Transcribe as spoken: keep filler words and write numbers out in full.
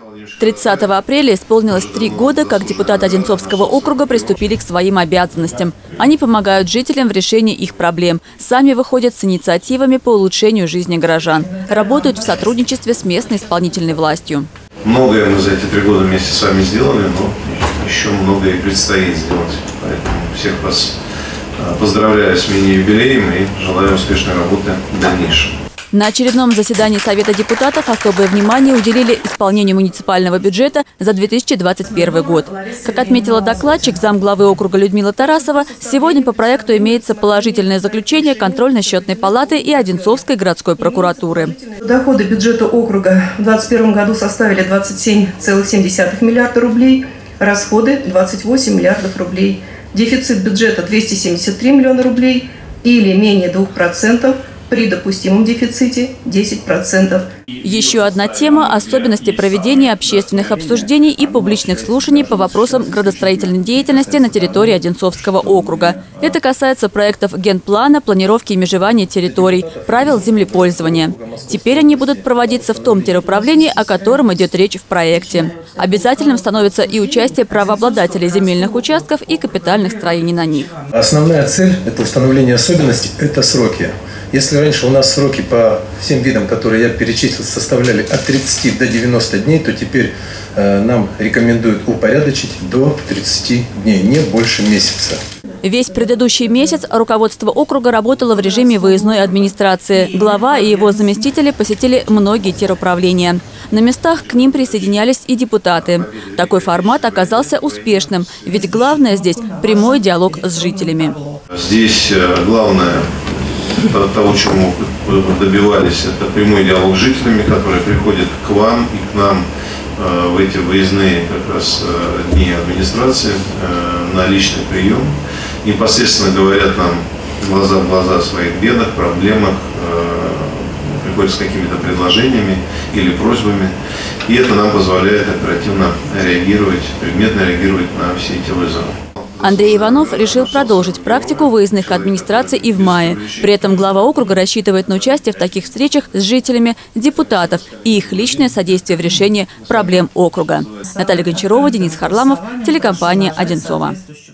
тридцатого апреля исполнилось три года, как депутаты Одинцовского округа приступили к своим обязанностям. Они помогают жителям в решении их проблем. Сами выходят с инициативами по улучшению жизни горожан. Работают в сотрудничестве с местной исполнительной властью. Многое мы за эти три года вместе с вами сделали, но еще многое и предстоит сделать. Поэтому всех вас поздравляю с мини-юбилеем и желаю успешной работы в дальнейшем. На очередном заседании Совета депутатов особое внимание уделили исполнению муниципального бюджета за две тысячи двадцать первый год. Как отметила докладчик, замглавы округа Людмила Тарасова, сегодня по проекту имеется положительное заключение контрольно-счетной палаты и Одинцовской городской прокуратуры. Доходы бюджета округа в две тысячи двадцать первом году составили двадцать семь целых семь десятых миллиарда рублей, расходы – двадцать восемь миллиардов рублей. Дефицит бюджета – двести семьдесят три миллиона рублей или менее двух процентов. При допустимом дефиците десять процентов. Еще одна тема – особенности проведения общественных обсуждений и публичных слушаний по вопросам градостроительной деятельности на территории Одинцовского округа. Это касается проектов генплана, планировки и межевания территорий, правил землепользования. Теперь они будут проводиться в том теруправлении, о котором идет речь в проекте. Обязательным становится и участие правообладателей земельных участков и капитальных строений на них. Основная цель – это установление особенностей – это сроки. Если раньше у нас сроки по всем видам, которые я перечислил, составляли от тридцати до девяноста дней, то теперь э, нам рекомендуют упорядочить до тридцати дней, не больше месяца. Весь предыдущий месяц руководство округа работало в режиме выездной администрации. Глава и его заместители посетили многие теруправления. На местах к ним присоединялись и депутаты. Такой формат оказался успешным, ведь главное здесь – прямой диалог с жителями. Здесь главное того, чему вы добивались, это прямой диалог с жителями, которые приходят к вам и к нам э, в эти выездные как раз э, дни администрации э, на личный прием. Непосредственно говорят нам глаза в глаза о своих бедах, проблемах, э, приходят с какими-то предложениями или просьбами. И это нам позволяет оперативно реагировать, предметно реагировать на все эти вызовы. Андрей Иванов решил продолжить практику выездных администраций и в мае. При этом глава округа рассчитывает на участие в таких встречах с жителями депутатов и их личное содействие в решении проблем округа. Наталья Гончарова, Денис Харламов, телекомпания «Одинцова».